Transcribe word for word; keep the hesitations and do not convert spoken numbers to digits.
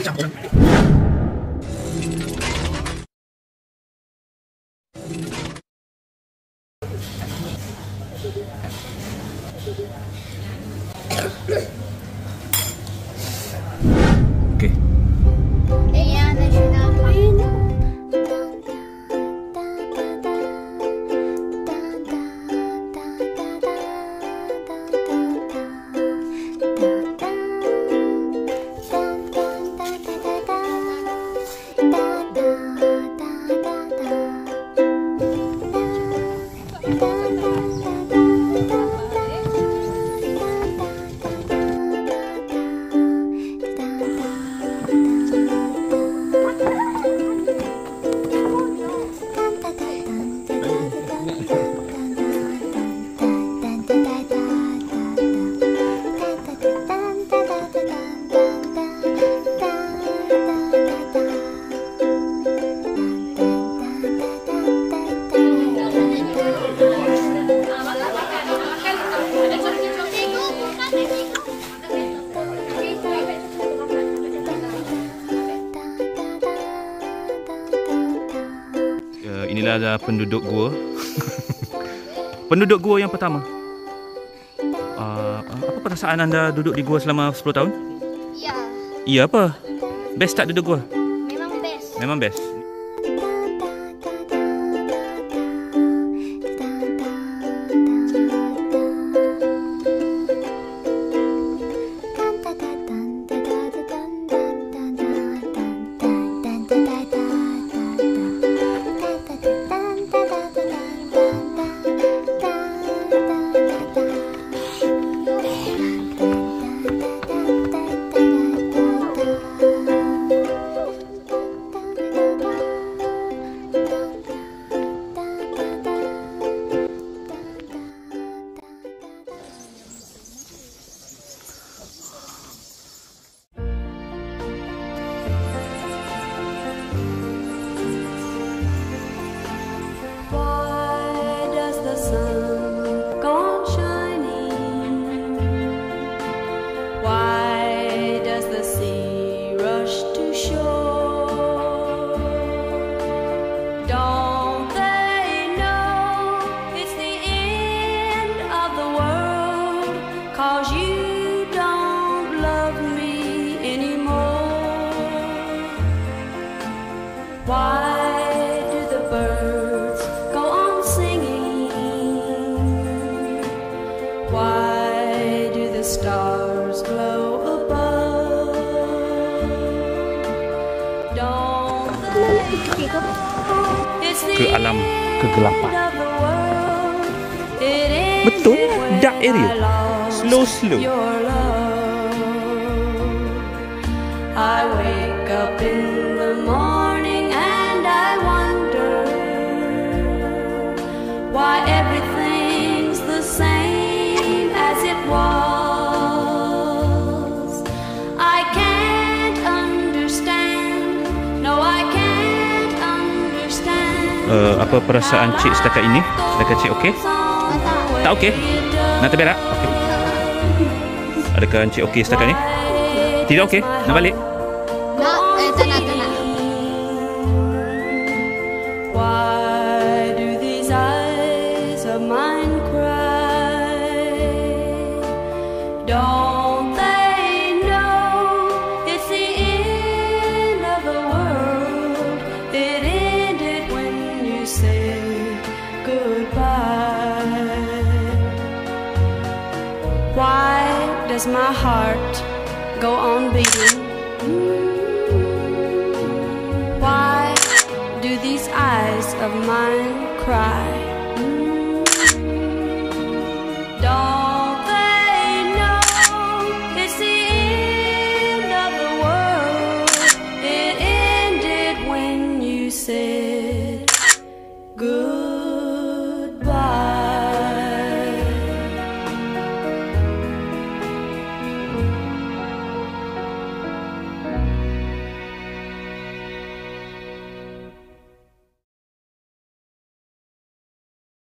Okey. Yang nasional Queen. Inilah adalah penduduk gua. Penduduk gua yang pertama. Uh, apa perasaan anda duduk di gua selama sepuluh tahun? Ya. Iya apa? Best tak duduk gua? Memang best. Memang best. Cause you don't love me anymore. Why do the birds go on singing? Why do the stars glow above? Don't they know it's the Ke alam kegelapan. end of the world? It is Betul, dark area. Slow slow. your love. I wake up in the morning and I wonder why everything's the same as it was. I can't understand. No, I can't understand. Uh, apa perasaan cik setakat ini? Setakat cik okey? Tak okey? Nak terberak? Okey. Adakah encik okey setakat ni? Tidak okey? Nak balik? Nak, eh tak nak, tak nak. Why do these eyes of mine cry? Don't they know it's the end of the world? It ended when you said goodbye. Why does my heart go on beating? Why do these eyes of mine cry?